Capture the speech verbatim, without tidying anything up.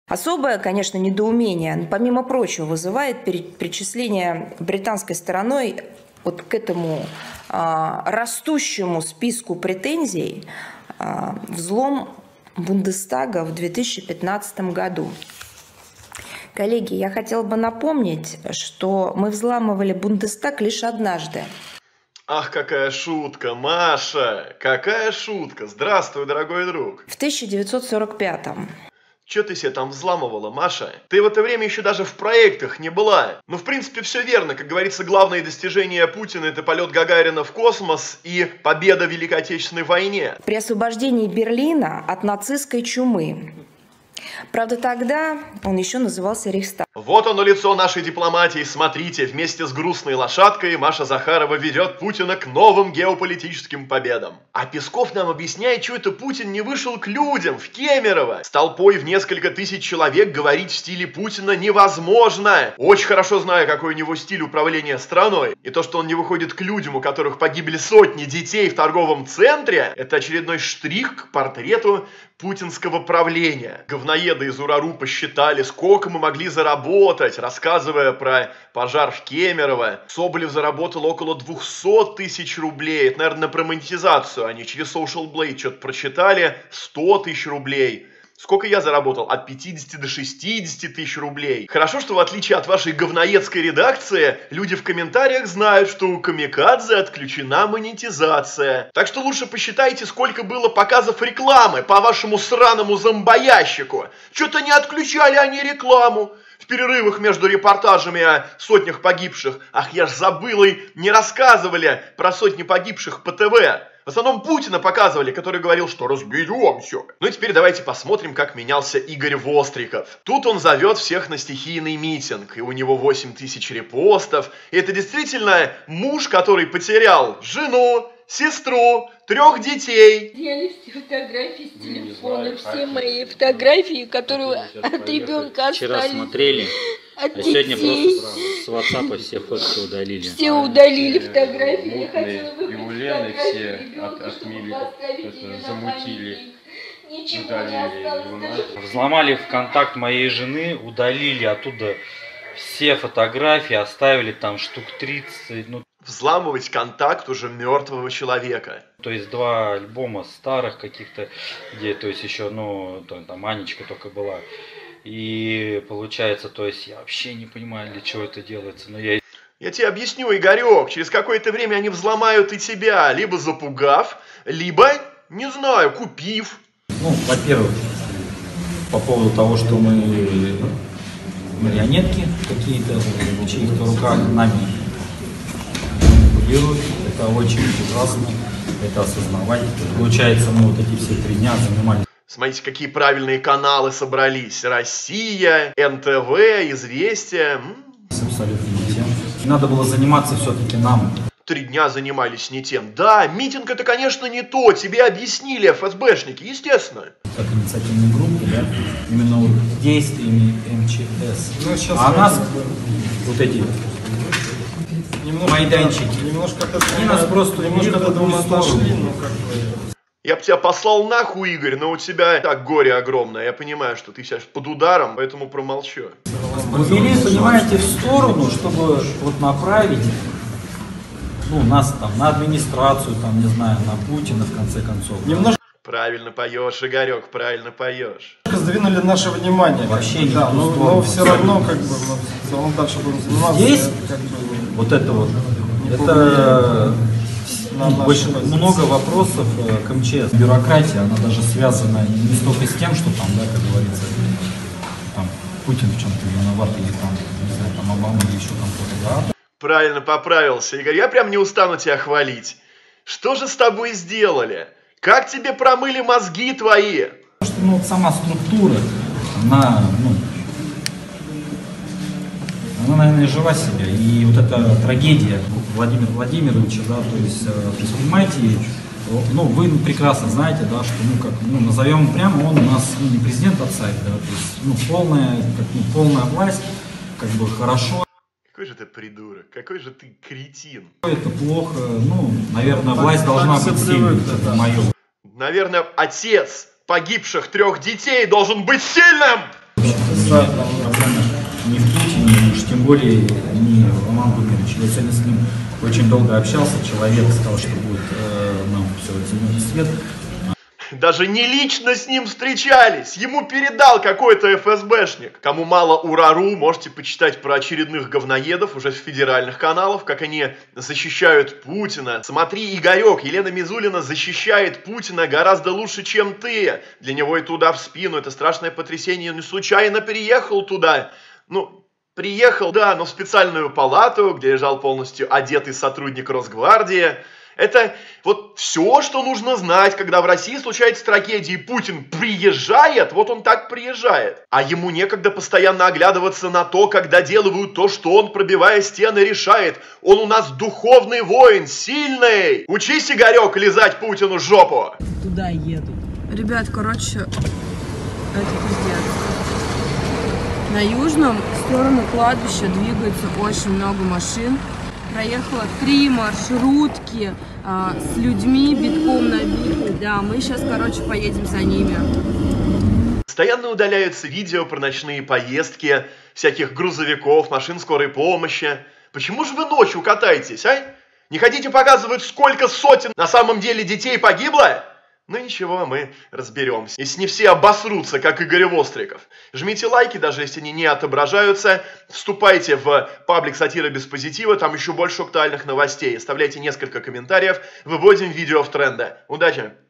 Особое, конечно, недоумение, помимо прочего, вызывает перечисление британской стороной вот к этому а, растущему списку претензий а, взлом Бундестага в две тысячи пятнадцатом году. Коллеги, я хотела бы напомнить, что мы взламывали Бундестаг лишь однажды. Ах, какая шутка, Маша! Какая шутка! Здравствуй, дорогой друг! В тысяча девятьсот сорок пятом. Че ты себе там взламывала, Маша? Ты в это время еще даже в проектах не была. Ну, в принципе, все верно. Как говорится, главные достижения Путина – это полет Гагарина в космос и победа в Великой Отечественной войне. При освобождении Берлина от нацистской чумы. Правда, тогда он еще назывался Рейхстаг. Вот оно лицо нашей дипломатии. Смотрите, вместе с грустной лошадкой Маша Захарова ведет Путина к новым геополитическим победам. А Песков нам объясняет, что это Путин не вышел к людям в Кемерово. С толпой в несколько тысяч человек говорить в стиле Путина невозможно. Очень хорошо знаю, какой у него стиль управления страной. И то, что он не выходит к людям, у которых погибли сотни детей в торговом центре, это очередной штрих к портрету путинского правления. Говноеды из УРАРУ посчитали, сколько мы могли заработать, рассказывая про пожар в Кемерово. Соболев заработал около двухсот тысяч рублей. Это, наверное, про монетизацию. Они через Social Blade что-то прочитали. сто тысяч рублей. Сколько я заработал? От пятидесяти до шестидесяти тысяч рублей. Хорошо, что в отличие от вашей говноедской редакции, люди в комментариях знают, что у Камикадзе отключена монетизация. Так что лучше посчитайте, сколько было показов рекламы по вашему сраному зомбоящику. Что-то не отключали они рекламу. В перерывах между репортажами о сотнях погибших. Ах, я ж забыл, и не рассказывали про сотни погибших по ТВ. В основном Путина показывали, который говорил, что разберемся. Ну и теперь давайте посмотрим, как менялся Игорь Востриков. Тут он зовет всех на стихийный митинг, и у него восемь тысяч репостов. И это действительно муж, который потерял жену, сестру, трех детей. Взяли все фотографии с телефона, все мои фотографии, которые от ребенка остались. Вчера смотрели, от а сегодня детей. просто с WhatsApp все фотки удалили. Все удалили фотографии. Я Мутные хотела и у выбрать Лены все фотографии от, ребенка, чтобы отмели, поставить ее это, на замутили, памятник. Ничего не удалили. осталось, И у даже нас Взломали ВКонтакт моей жены, удалили оттуда все фотографии, оставили там штук тридцать, ну, Взламывать контакт уже мертвого человека. то есть два альбома старых каких-то, где, то есть еще, ну, то, там Анечка только была. И получается, то есть я вообще не понимаю, для чего это делается, но я... Я тебе объясню, Игорек, через какое-то время они взломают и тебя, либо запугав, либо, не знаю, купив. Ну, во-первых, по поводу того, что мы марионетки какие-то в чьих-то руках нами манипулируют, это очень ужасно, это осознавать. Получается, мы вот эти все три дня занимались. Смотрите, какие правильные каналы собрались. Россия, эн тэ вэ, Известия. М? Абсолютно не тем. Надо было заниматься все-таки нам. Три дня занимались не тем. Да, митинг это, конечно, не то. Тебе объяснили эф эс бэшники, естественно. Как инициативной группы, да, именно вот действиями эм че эс. Ну, сейчас а нас, как бы вот эти немножко, майданчики, немножко от этого, они нас просто немножко от этого в отошли, сторону. ну как бы. Я бы тебя послал нахуй, Игорь, но у тебя так горе огромное. Я понимаю, что ты сейчас под ударом, поэтому промолчу. Увели, понимаете, в сторону, чтобы вот направить, ну, нас там на администрацию, там, не знаю, на Путина, в конце концов. Немножко Правильно поешь, Игорек, правильно поешь. сдвинули наше внимание. Вообще как бы, не да, в ту но, сторону. но все равно, как бы, мы все равно дальше будем заниматься. Здесь это, как бы, вот это вот, Не это на ну, нашей больше, позиции. много вопросов э, к эм че эс. Бюрократия, она даже связана не столько с тем, что там, да, как говорится, там Путин в чем-то виноват, или там, не знаю, там Обама или еще там кто-то, да. Правильно поправился, Игорь. Я прям не устану тебя хвалить. Что же с тобой сделали? Как тебе промыли мозги твои? Потому что, ну, вот сама структура, она, ну, она, наверное, жива себя. И вот эта трагедия Владимира Владимировича, да, то есть, э, то есть, понимаете, ну, вы прекрасно знаете, да, что, ну, как, ну, назовем прямо, он у нас, ну, не президент, а царь, да, то есть, ну, полная, как, ну, полная власть, как бы, хорошо. Какой же ты придурок, какой же ты кретин. Это плохо, ну, наверное, власть должна быть сильной, это мое. Наверное, отец погибших трех детей должен быть сильным! Обязательно. проблема не в Путине, уж тем более не Роман Владимирович. Я сегодня с ним очень долго общался, человек сказал, что будет э, нам все зеленый свет. Даже не лично с ним встречались, ему передал какой-то эф эс бэшник. Кому мало урару, можете почитать про очередных говноедов уже с федеральных каналов, как они защищают Путина. Смотри, Игорек, Елена Мизулина защищает Путина гораздо лучше, чем ты. Для него и туда в спину, это страшное потрясение, он не случайно переехал туда. Ну, приехал, да, но в специальную палату, где лежал полностью одетый сотрудник Росгвардии. Это вот все, что нужно знать, когда в России случается трагедия, и Путин приезжает, вот он так приезжает. А ему некогда постоянно оглядываться на то, как доделывают то, что он, пробивая стены, решает. Он у нас духовный воин, сильный. Учись, Игорек, лизать Путину жопу. Туда едут. Ребят, короче, это пиздец. На Южном в сторону кладбища двигается очень много машин. Проехало три маршрутки а, с людьми битком набиты. Да, мы сейчас, короче, поедем за ними. Постоянно удаляются видео про ночные поездки, всяких грузовиков, машин скорой помощи. Почему же вы ночью катаетесь, а? Не хотите показывать, сколько сотен на самом деле детей погибло? Ну ничего, мы разберемся. Если не все обосрутся, как Игорь Востриков. Жмите лайки, даже если они не отображаются. Вступайте в паблик «Сатира без позитива», там еще больше актуальных новостей. Оставляйте несколько комментариев, выводим видео в тренды. Удачи!